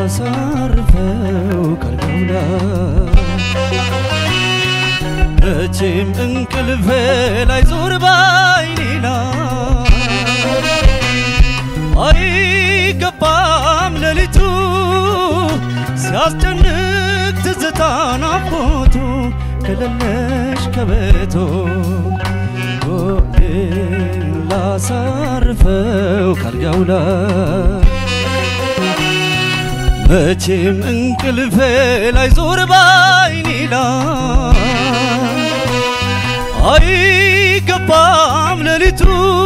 ላሳርፈው ካልጋውላ መቼም እንቅልፌ ላይ ዞር ባይኔና አይገባም ሌሊቱ ሲያስጨንቅ ትዝታ ናፍቆቱ ከሌለሽ ከቤቱ ላሳርፈው ካልጋውላ መቼም እንቅልፌ ላይ ዞር ባይኔላ አይገባም ሌሊቱ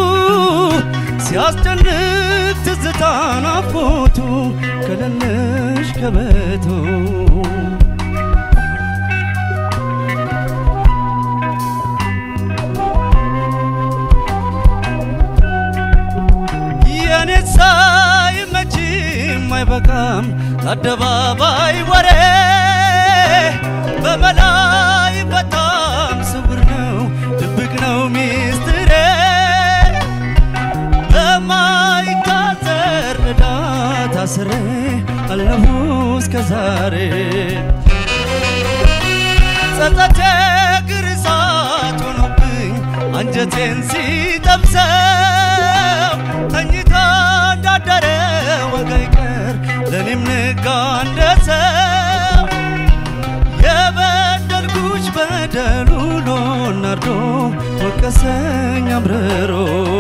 ሲያስጨንቅ ትዝታ ናፍቆቱ ከሌለሽ ከቤቱ የኔሳ ይመችም አይበቃም አደባባይ ወሬ በመላይ በጣም ስውር ነው ድብቅ ነው ሚስጥሬ በማይታሰር ዕዳ ታስሬ አለሁ እስከ ዛሬ ጸጸቴ ግርሳት ሆኖብኝ አንጀቴን ሲጠብሰው ተኝታ እንዳደረ ወግ አይቀር ለኔም ነጋ እንደ ሰው የበደልኩሽ በደል ውሎ ናርዶ ወቀሰኝ አምርሮ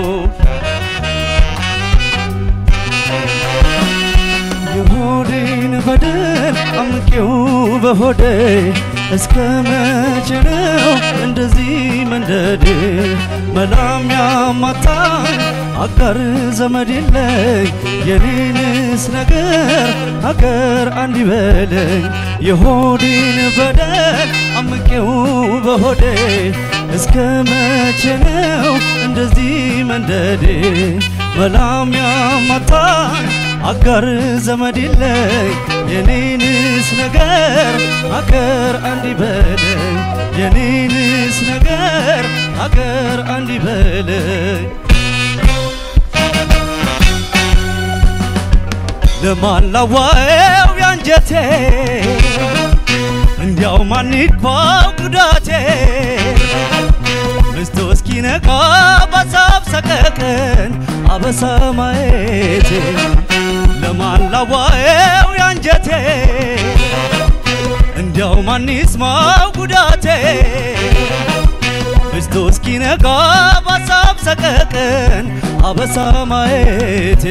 የሆዴን በደል አምቄው በሆዴ እስከ መቼ ነው እንደዚህ መንደዴ መላም ያማታኝ አጋር ዘመድ የለኝ የኔንስ ነገር ሀገር አንድ ይበለኝ የሆዴን በደል አምቄው በሆዴ እስከ መቼ ነው እንደዚህ መንደዴ መላም ያማታኝ አጋር ዘመድ የለኝ የኔንስ ነገር ሀገር አንድ ይበለኝ የኔንስ ነገር ሀገር አንድ ይበለኝ ለማን ላዋየው ያንጀቴ እንዲያው ማን ይግባው ጉዳቴ ምስቶ እስኪነጋ በሳብ ሰቀቀን አበሳ ማየቴ ለማን ላዋየው ያንጀቴ እንዲያው ማን ይስማው ጉዳቴ ምስቶ እስኪነጋ በሳብ ሰቀቀን አበሳ ማየቴ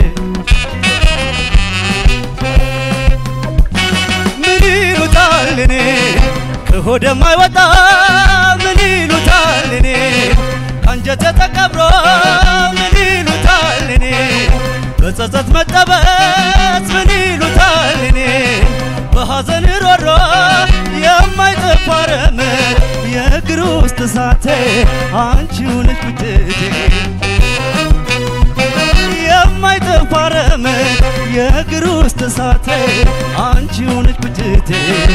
ምን ይሉታል እኔ ከሆዴ ማይወጣ ምን ይሉታል እኔ አንጀቴ ተቀብሮ ምን ይሉታል እኔ በጸጸት መጠበስ ምን ይሉታል እኔ በሐዘን ሮሮ የማይጠፋ ረመድ የእግር ውስጥ እሳቴ አንቺው ነሽ ብትቴ የማይጠፋ ረመድ የእግር ውስጥ እሳቴ አንቺው ነሽ ብትቴ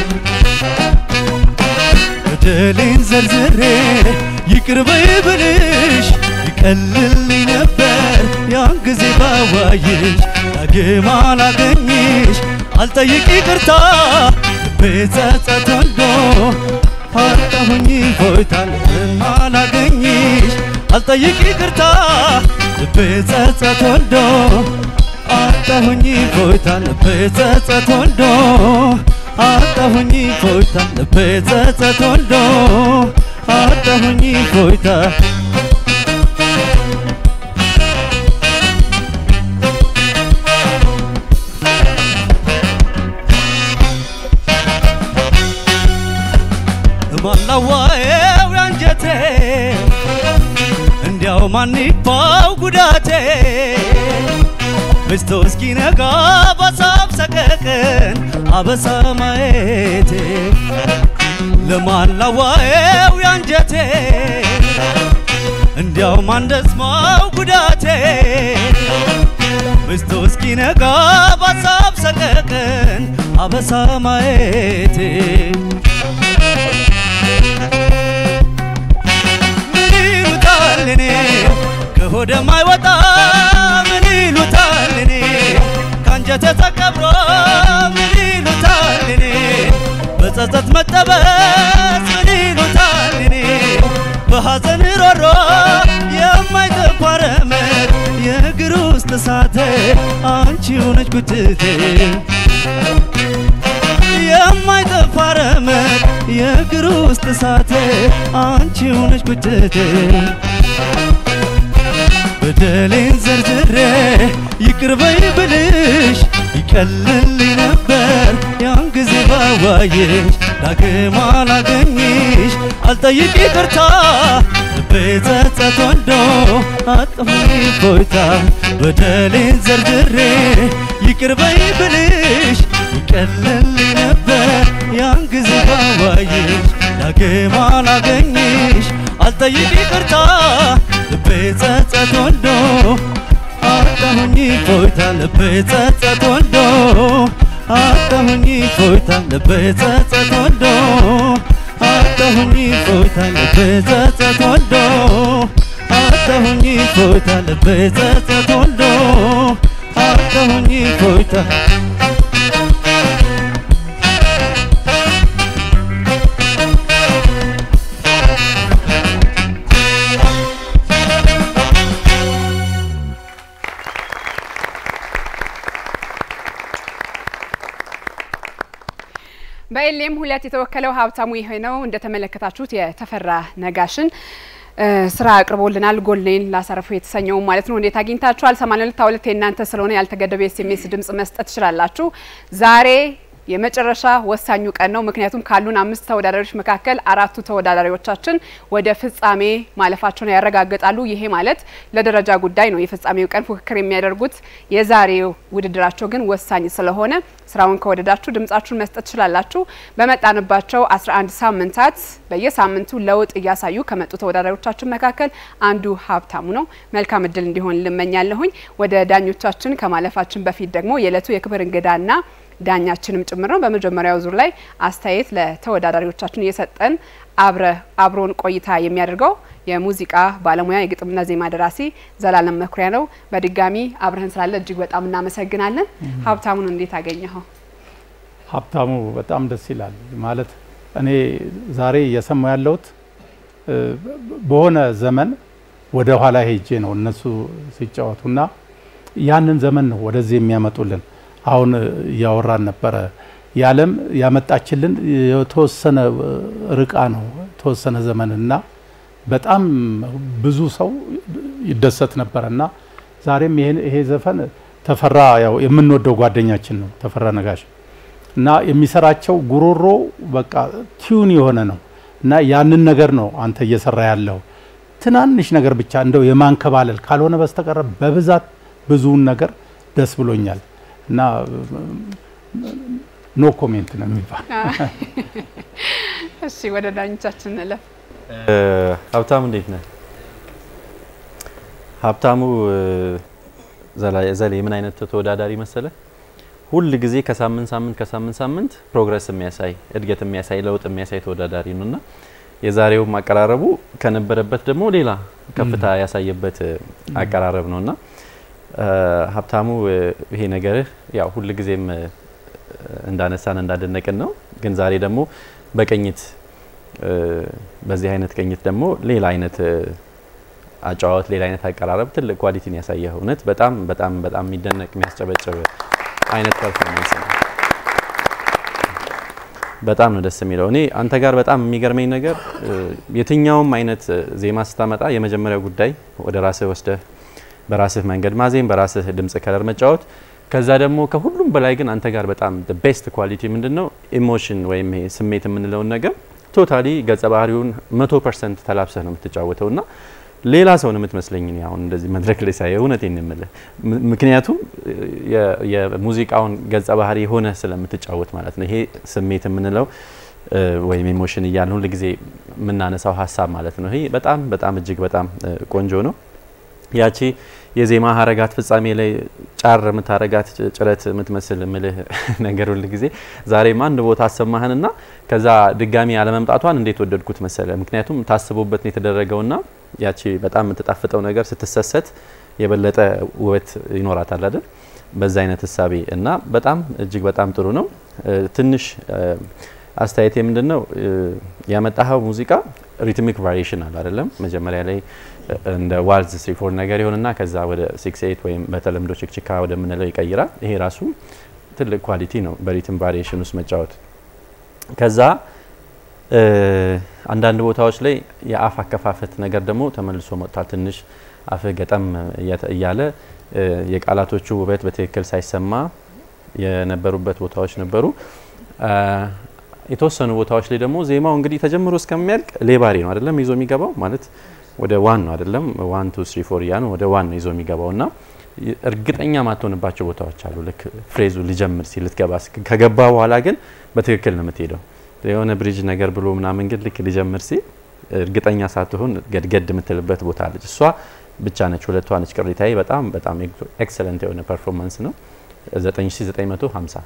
በደሌን ዘርዝሬ ይቅር በይ ብልሽ ይቀልልኝ ነበር ያን ጊዜ ባዋይሽ ዳግም አላገኝሽ አልጠይቅ ይቅርታ ልቤ ጸጸት ወልዶ አጣሁኝ ፎይታን አላገኝሽ አልጠይቅ ይቅርታ ልቤ ጸጸት ወልዶ አጣሁኝ ፎይታን ልቤ ጸጸት ወልዶ አጣሁኝ ፎይታን ልቤ ጸጸት ወልዶ አጣሁኝ ፎይታ ማላዋየው ያንጀቴ እንዲያው ማን ይግባው ጉዳቴ ምስቶ እስኪነጋ በሳብ ሰቀቀን አበሳ ማየቴ ለማላዋየው ያንጀቴ እንዲያው ማን ደስማው ጉዳቴ ምስቶ እስኪነጋ በሳብ ሰቀቀን አበሳ ማየቴ ምን ይሉታል እኔ ከሆዴ ማይወጣ ምን ይሉታል እኔ ካንጀቴ ተቀብሮ ቀበዝ ሊሉታልኔ በሐዘን ሮሮ የማይተቋረመት የእግር ውስጥ እሳት አንቺው ነሽ ጉትቴ የማይተቋረመት የእግር ውስጥ እሳት አንቺው ነሽ ጉትቴ በደሌን ዘርዝሬ ይቅር በይ ብልሽ ይቀልልኝ ነበር ያን ጊዜ ባዋየሽ ዳግም አላገኝሽ አልጠይቅ ይቅርታ ልቤ ጸጸት ወልዶ አጥፎኝ እፎይታ በደሌን ዘርዝሬ ይቅር በይ ብልሽ ይቀልልኝ ነበር ያን ጊዜ ባዋየሽ ዳግም አላገኝሽ አልጠይቅ ይቅርታ ልቤ ጸጸት ወልዶ አጣሁኝ እፎይታ ልቤ ጸጸት ወልዶ አጣሁኝ እፎይታ ልቤ ጸጸት ወልዶ አጣሁኝ እፎይታ ልቤ ጸጸት ወልዶ አጣሁኝ እፎይታ ልቤ ጸጸት ወልዶ አጣሁኝ እፎይታ በኤልኤም ሁለት የተወከለው ሀብታሙ ይሄነው እንደተመለከታችሁት የተፈራ ነጋሽን ስራ አቅርቦልናል ጎልኔን ላሳረፉ የተሰኘው ማለት ነው እንዴት አግኝታችኋል 82 የናንተ ስለሆነ ያልተገደበ ኤስኤምኤስ ድምጽ መስጠት ይችላልላችሁ ዛሬ የመጨረሻ ወሳኙ ቀን ነው ምክንያቱም ካሉን 5 ተወዳዳሪዎች መካከል 4ቱ ተወዳዳሪዎቻችን ወደ ፍጻሜ ማለፋቸውን ያረጋግጣሉ ይሄ ማለት ለደረጃ ጉዳይ ነው የፍጻሜው ቀን ፉክክር የሚያደርጉት የዛሬው ውድድራቸው ግን ወሳኝ ስለሆነ ስራውን ከወደዳችሁ ድምጻችሁን መስጠት ይችላልላችሁ በመጣንባቸው 11 ሳምንታት በየሳምንቱ ለውጥ ያሳዩ ከመጡ ተወዳዳሪዎቻችን መካከል አንዱ ሀብታሙ ነው መልካም እድል እንዲሆን ልመኛለሁኝ ወደ ዳኞቻችን ከማለፋችን በፊት ደግሞ የለቱ የክብር እንግዳና ዳኛችንም ጭምር ነው በመጀመሪያው ዙር ላይ አስተያየት ለተወዳዳሪዎቻችን እየሰጠን አብሮን ቆይታ የሚያደርገው የሙዚቃ ባለሙያ የግጥምና ዜማ ደራሲ ዘላለም መኩሪያ ነው በድጋሚ አብረን ስላለ እጅግ በጣም እናመሰግናለን ሀብታሙን እንዴት አገኘኸው ሀብታሙ በጣም ደስ ይላል ማለት እኔ ዛሬ እየሰማሁ ያለሁት በሆነ ዘመን ወደ ኋላ ሄጄ ነው እነሱ ሲጫወቱና ያንን ዘመን ነው ወደዚህ የሚያመጡልን አሁን ያወራን ነበር ያለም ያመጣችልን የተወሰነ ርቃ ነው ተወሰነ ዘመንና በጣም ብዙ ሰው ይደሰት ነበርና ዛሬም ይሄ ዘፈን ተፈራ ያው የምንወደው ጓደኛችን ነው ተፈራ ነጋሽ እና የሚሰራቸው ጉሮሮ በቃ ቲዩን የሆነ ነው እና ያንን ነገር ነው አንተ እየሰራ ያለው ትናንሽ ነገር ብቻ እንደው የማንከባለል ካልሆነ በስተቀር በብዛት ብዙውን ነገር ደስ ብሎኛል እና ኖ ኮሜንት ነው የሚባል እሺ ወደ ዳኞቻችን ለፍ ሀብታሙ እንዴት ነህ ሀብታሙ ዘላ ምን አይነት ተወዳዳሪ መሰለ ሁሉ ጊዜ ከሳምንት ፕሮግረስ የሚያሳይ እድገት የሚያሳይ ለውጥ የሚያሳይ ተወዳዳሪ ነውና የዛሬው ማቀራረቡ ከነበረበት ደግሞ ሌላ ከፍታ ያሳየበት አቀራረብ ነውና ሀብታሙ ይሄ ነገር ያው ሁሉ ጊዜም እንዳነሳን እንዳደነቀን ነው ግን ዛሬ ደግሞ በቀኝት በዚህ አይነት ቀኝት ደግሞ ሌላ አይነት አጫዋት ሌላ አይነት አቀራረብ ትልቅ ኳሊቲን ያሳየው እውነት በጣም የሚደነቅ የሚያስጨበጭብ አይነት ፐርፎርማንስ ነው በጣም ነው ደስ የሚለው እኔ አንተ ጋር በጣም የሚገርመኝ ነገር የትኛውም አይነት ዜማ ስታመጣ የመጀመሪያው ጉዳይ ወደ ራስህ ወስደህ በራስህ መንገድ ማዜም በራስህ ድምጽ ከለር መጫወት ከዛ ደግሞ ከሁሉም በላይ ግን አንተ ጋር በጣም the best quality ምንድነው ኢሞሽን ወይም ስሜት የምንለው ነገር ቶታሊ ገጸ ባህሪውን 100% ተላብሰህ ነው የምትጫወተውና ሌላ ሰው ነው የምትመስለኝ ነው አሁን እንደዚህ መድረክ ላይ ሳይሆን እውነቴን ነው የምልህ ምክንያቱም የሙዚቃውን ገጸ ባህሪ ሆነ ስለምትጫወት ማለት ነው ይሄ ስሜት የምንለው ወይም ኢሞሽን ይያል ሁሉ ጊዜ ምናነሳው ሐሳብ ማለት ነው ይሄ በጣም እጅግ በጣም ቆንጆ ነው ያቺ የዜማ ሀረጋት ፍጻሜ ላይ ጫር ምታረጋት ጭረት ምትመስል ምልህ ነገር ሁሉ ጊዜ ዛሬም አንድ ቦታ አሰማህንና ከዛ ድጋሚ ያለ መምጣቷን እንዴት ወደድኩት መሰለ ምክንያቱም ታስቦበት ነው የተደረገውና ያቺ በጣም የምትጣፍጠው ነገር ስትሰሰት የበለጠ ውበት ይኖራታል አይደል በዛ አይነት ሐሳቤ እና በጣም እጅግ በጣም ጥሩ ነው ትንሽ አስተያየት ምንድነው ያመጣው ሙዚቃ ሪትሚክ ቫሪዬሽን አለ አይደለም መጀመሪያ ላይ እንደ ዋልዝ 3/4 ነገር ይሆንና ከዛ ወደ 6/8 ወይም በተለምዶ ችክችካ ወደ ምንለው ይቀይራል ይሄ ራሱ ትልቅ ኳሊቲ ነው በሪትም ቫሪዬሽን ውስጥ መጫወት ከዛ አንዳንድ ቦታዎች ላይ የአፍ አከፋፈት ነገር ደግሞ ተመልሶ መጥቷል ትንሽ አፍ ገጠም እያለ የቃላቶቹ ውበት በትክክል ሳይሰማ የነበሩበት ቦታዎች ነበሩ የተወሰኑ ቦታዎች ላይ ደግሞ ዜማው እንግዲህ ተጀምሮ እስከሚያልቅ ሌባሪ ነው አይደለም ይዞ የሚገባው ማለት ወደ 1 ነው አይደለም 1 2 3 4 ያን ወደ 1 ነው ይዞ የሚገባውና እርግጠኛ ማትሆንባቸው ቦታዎች አሉ ልክ ፍሬዙ ሊጀምር ሲል ልትገባ ከገባ በኋላ ግን በትክክል ነው የምትሄደው የሆነ ብሪጅ ነገር ብሎ ምናምን ግን ልክ ሊጀምር ሲል እርግጠኛ ሳትሆን ገድገድ የምትልበት ቦታ አለች እሷ ብቻ ነች ሁለቷ ነች ቅሪታዬ በጣም ኤክሰለንት የሆነ ፐርፎርማንስ ነው 9950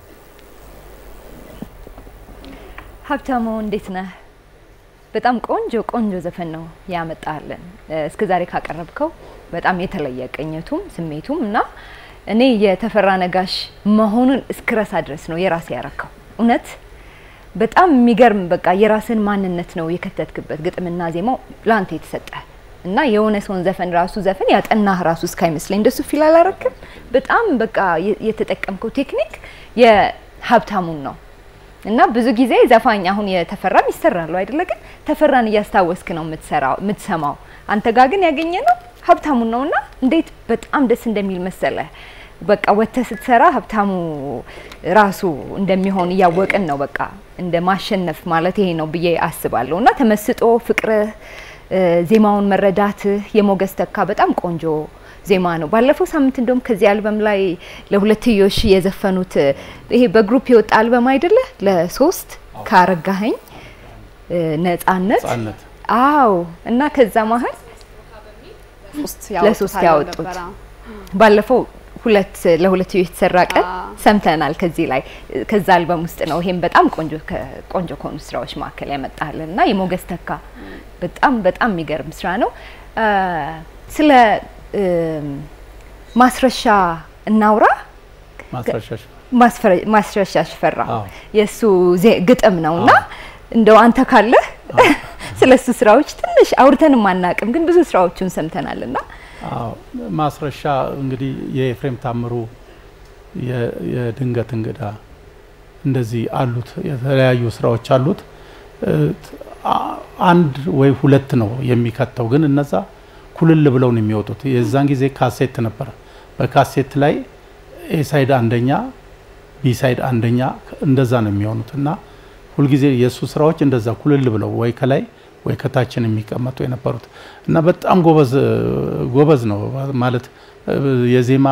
ሀብታሙ እንዴት ነህ በጣም ቆንጆ ዘፈን ነው ያመጣልን እስከዛሬ ካቀረብከው በጣም የተለየ ቅኝቱም ስሜቱም እና እኔ የተፈራ ነጋሽ መሆኑን እስክረሳ ድረስ ነው የራሴ ያረከው እውነት በጣም የሚገርም በቃ የራስን ማንነት ነው የከተትክበት ግጥምና ዜማው ላንተ የተሰጠ እና የሆነ ሰውን ዘፈን ያጠናህ ራሱ እስካይመስለኝ እንደሱ ፊል አላረክም በጣም በቃ የተጠቀምከው ቴክኒክ የሀብታሙን ነው እና ብዙ ጊዜ ዘፋኝ አሁን የተፈራም ይሰራሉ አይደለ ግን ተፈራን ያስታወስክ ነው የምትሰማው አንተ ጋር ግን ያገኘነው ሀብታሙን ነውና እንዴት በጣም ደስ እንደሚል መሰለ በቃ ወተ ስትሰራ ሀብታሙ ራሱ እንደሚሆን ያወቀን ነው በቃ እንደ ማሸነፍ ማለት ይሄ ነው ብዬ አስባለሁና ተመስጦ ፍቅር ዜማውን መረዳት የሞገስ ተካ በጣም ቆንጆ ዜማ ነው ባለፈው ሳምንት እንደውም ከዚህ አልበም ላይ ለሁለትዮሽ የዘፈኑት ይሄ በግሩፕ የወጣ አልበም አይደለ ለሶስት ካረጋኸኝ ነፃነት አው እና ከዛ መሃል ለሶስት ያወጡት ባለፈው ለሁለትዮሽ ተሰራቀ ሰምተናል ከዚህ ላይ ከዛ አልበም ውስጥ ነው ይሄም በጣም ቆንጆ ኮን ስራዎች ማከለ ያመጣልና የሞገስ ተካ በጣም የሚገርም ስራ ነው ስለ ማስረሻ እናውራ ማስረሻ ሽፈራ የሱ ግጥም ነውና እንደው አንተ ካለ ስለሱ ስራዎች ትንሽ አውርተን ማናቅም ግን ብዙ ስራዎችን ሰምተናልና ማስረሻ እንግዲህ የኤፍሬም ታምሩ የድንገት እንግዳ እንደዚህ አሉት የተለያዩ ስራዎች አሉት አንድ ወይ ሁለት ነው የሚከተው ግን እነዛ ኩልል ብለው ነው የሚወጡት የዛን ጊዜ ካሴት ነበር በካሴት ላይ ኤ ሳይድ አንደኛ ቢ ሳይድ አንደኛ እንደዛ ነው የሚሆኑትና ሁሉ ጊዜ የሱ ስራዎች እንደዛ ኩልል ብለው ወይ ከላይ ወይ ከታችን የሚቀመጡ የነበሩት እና በጣም ጎበዝ ነው ማለት የዜማ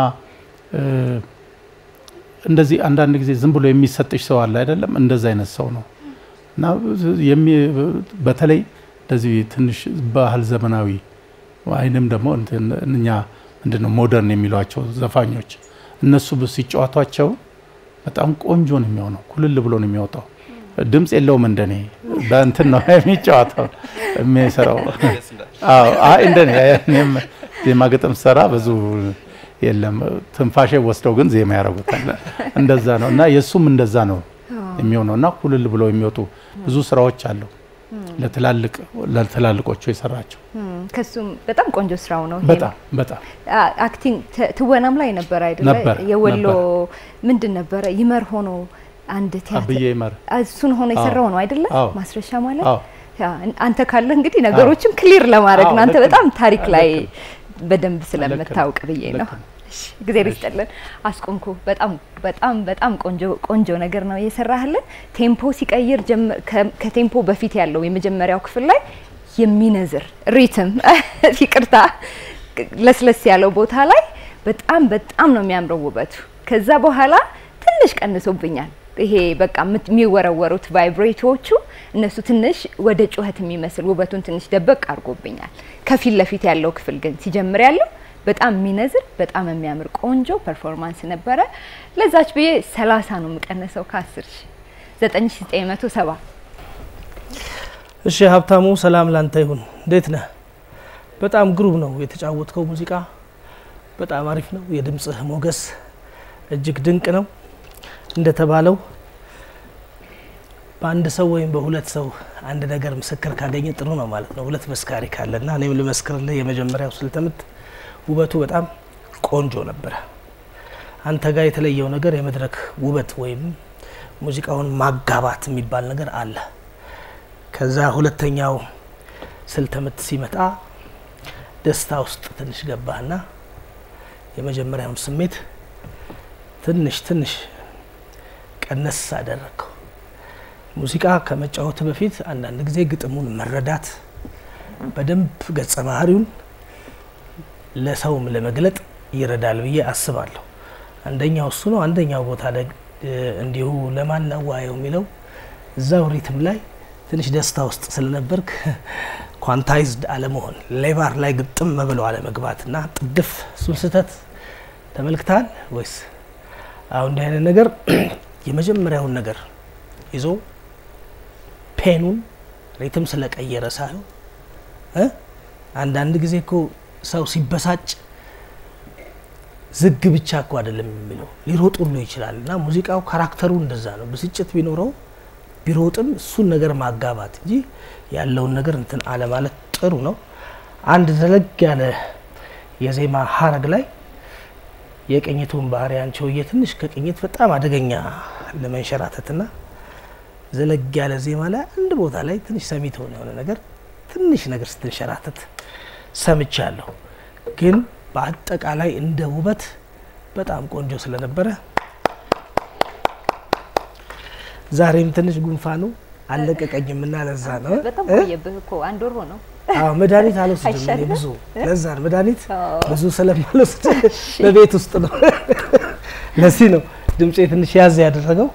እንደዚህ አንዳንድ ጊዜ ዝም ብሎ የሚሰጥሽ ሰው አለ አይደለም እንደዛ አይነት ሰው ነው እና በተለይ እንደዚህ ትንሽ ባህል ዘመናዊ ወይንም ደግሞ እኛ እንደነ ሞደርን የሚሏቸው ዘፋኞች እነሱ ሲጫወቷቸው በጣም ቆንጆ ነው የሚሆነው ኩልል ብሎ ነው የሚወጣው ድምጽ የለውም እንደኔ በእንትን ነው የሚጫወተው የሚሰራው እንደኔ ዜማ ግጥም ሰራ ብዙ የለም ትንፋሼ ወስደው ግን ዜማ ያረጉታል እንደዛ ነው እና የሱም እንደዛ ነው የሚሆነውና ኩልል ብሎ የሚወጡ ብዙ ስራዎች አሉ ለትላልቆቹ የሰራቸው ከሱም በጣም ቆንጆ ስራው ነው በጣም አክቲንግ ትወናም ላይ ነበር አይደለ የወሎ ምንድን ነበር ይመር ሆኖ አንድ ቲያትር አብዬ ይመር እሱን ሆኖ የሰራው ነው አይደለ ማስረሻ ማለት አንተ ካለ እንግዲህ ነገሮችን ክሊር ለማድረግ ነው አንተ በጣም ታሪክ ላይ በደንብ ስለምታውቅ ብዬ ነው እግዚአብሔር ይስጥልን አስቆምኩ በጣም ቆንጆ ነገር ነው የሰራህልን ቴምፖ ሲቀይር ከቴምፖ በፊት ያለው የመጀመሪያው ክፍል ላይ የሚነዝር ሪትም ይቅርታ ለስለስ ያለው ቦታ ላይ በጣም ነው የሚያምረው ውበቱ ከዛ በኋላ ትንሽ ቀንሶብኛል ይሄ በቃ የሚወረወሩት ቫይብሬቶቹ እነሱ ትንሽ ወደ ጩኸት የሚመስል ውበቱን ትንሽ ደበቅ አድርጎብኛል ከፊት ለፊት ያለው ክፍል ግን ሲጀምር ያለው በጣም የሚነዝር በጣም የሚያምር ቆንጆ ፐርፎርማንስ ነበረ ለዛች ብዬ 30 ነው የምቀነሰው ከ10 9970 እሺ ሀብታሙ ሰላም ላንተ ይሁን እንዴት ነህ በጣም ግሩም ነው የተጫወትከው ሙዚቃ በጣም አሪፍ ነው የድምጽህ ሞገስ እጅግ ድንቅ ነው እንደተባለው በአንድ ሰው ወይም በሁለት ሰው አንድ ነገር ምስክር ካገኘ ጥሩ ነው ማለት ነው። ሁለት መስካሪ ካለና እኔም ልመስክርልህ የመጀመሪያው ስልተምት ውበቱ በጣም ቆንጆ ነበር። አንተ ጋር የተለየው ነገር የመድረክ ውበት ወይም ሙዚቃውን ማጋባት የሚባል ነገር አለ። ከዛ ሁለተኛው ስልተምት ሲመጣ ደስታ ውስጥ ትንሽ ገባህና የመጀመሪያውን ስሜት ትንሽ ቀነስ አደረከው። ሙዚቃ ከመጫወት በፊት አንዳንድ ጊዜ ግጥሙን መረዳት በደንብ ገጸ ባህሪውን ለሰውም ለመግለጥ ይረዳል ብዬ አስባለሁ። አንደኛው እሱ ነው። አንደኛው ቦታ ላይ እንዲሁ ለማን ነው ዋየው የሚለው እዛው ሪትም ላይ ትንሽ ደስታ ውስጥ ስለነበርክ ኳንታይዝድ አለመሆን ሌባር ላይ ግጥም መብለው አለመግባትና ጥድፍ እሱን ስህተት ተመልክተሃል ወይስ? አሁን እንዲህ አይነት ነገር የመጀመሪያውን ነገር ይዞ ፔኑን ሪትም ስለቀየረ ሳይሆን አንዳንድ ጊዜ እኮ ሰው ሲበሳጭ ዝግ ብቻ እኮ አይደለም የሚለው ሊሮጥ ሁሉ ይችላልና ሙዚቃው ካራክተሩ እንደዛ ነው። ብስጭት ቢኖረው ቢሮጥም እሱን ነገር ማጋባት እንጂ ያለውን ነገር እንትን አለ ማለት ጥሩ ነው። አንድ ዘለግ ያለ የዜማ ሀረግ ላይ የቅኝቱን ባህሪ አንቺሆዬ ትንሽ ከቅኝት በጣም አደገኛ ለመንሸራተትና ዘለግ ያለ ዜማ ላይ አንድ ቦታ ላይ ትንሽ ሰሚት የሆነ ነገር ትንሽ ነገር ስትንሸራተት ሰምቻለሁ። ግን በአጠቃላይ እንደ ውበት በጣም ቆንጆ ስለነበረ ዛሬም ትንሽ ጉንፋኑ አለቀቀኝም እና ለዛ ነው። በጣም ቆየብህ እኮ አንድ ወር ነው። መድኃኒት አልወስድም ብዙ ለዛ ነው መድኃኒት ብዙ ስለማልወስድ በቤት ውስጥ ነው። ለዚህ ነው ድምጼ ትንሽ ያዝ ያደረገው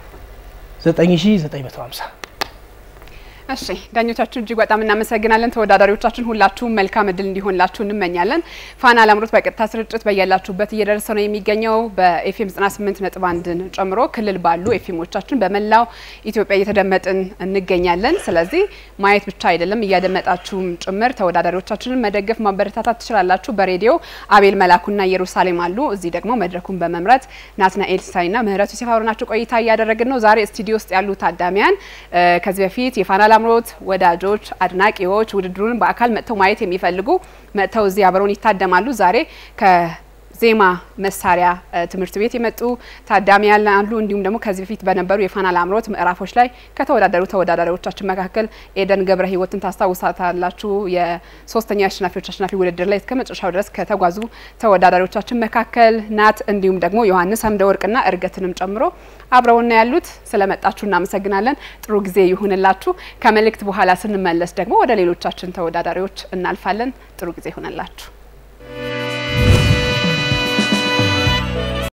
9950። እሺ ዳኞቻችን እጅግ በጣም እናመሰግናለን። ተወዳዳሪዎቻችን ሁላችሁም መልካም እድል እንዲሆንላችሁ እንመኛለን። ፋና ላምሮት በቀጥታ ስርጭት በያላችሁበት እየደረሰ ነው የሚገኘው። በኤፍኤም 98.1ን ጨምሮ ክልል ባሉ ኤፍኤሞቻችን በመላው ኢትዮጵያ እየተደመጥን እንገኛለን። ስለዚህ ማየት ብቻ አይደለም እያደመጣችሁም ጭምር ተወዳዳሪዎቻችንን መደገፍ ማበረታታት ትችላላችሁ። በሬዲዮ አቤል መላኩና ኢየሩሳሌም አሉ። እዚህ ደግሞ መድረኩን በመምራት ናትናኤል ሳይና ምህረቱ ሲፋሩናችሁ ቆይታ እያደረግን ነው። ዛሬ ስቱዲዮ ውስጥ ያሉ ታዳሚያን ከዚህ በፊት የፋና ላምሮት ወዳጆች አድናቂዎች ውድድሩን በአካል መጥተው ማየት የሚፈልጉ መጥተው እዚህ አብረውን ይታደማሉ። ዛሬ ከዜማ መሳሪያ ትምህርት ቤት የመጡ ታዳሚያን አሉ። እንዲሁም ደግሞ ከዚህ በፊት በነበሩ የፋና ላምሮት ምዕራፎች ላይ ከተወዳደሩ ተወዳዳሪዎቻችን መካከል ኤደን ገብረ ህይወትን ታስታውሳታላችሁ። የሶስተኛ አሸናፊ ውድድር ላይ እስከመጨረሻው ድረስ ከተጓዙ ተወዳዳሪዎቻችን መካከል ናት። እንዲሁም ደግሞ ዮሐንስ አምደወርቅና እርገትንም ጨምሮ አብረውና ያሉት ስለመጣችሁ እናመሰግናለን። ጥሩ ጊዜ ይሁንላችሁ። ከመልእክት በኋላ ስንመለስ ደግሞ ወደ ሌሎቻችን ተወዳዳሪዎች እናልፋለን። ጥሩ ጊዜ ይሁንላችሁ።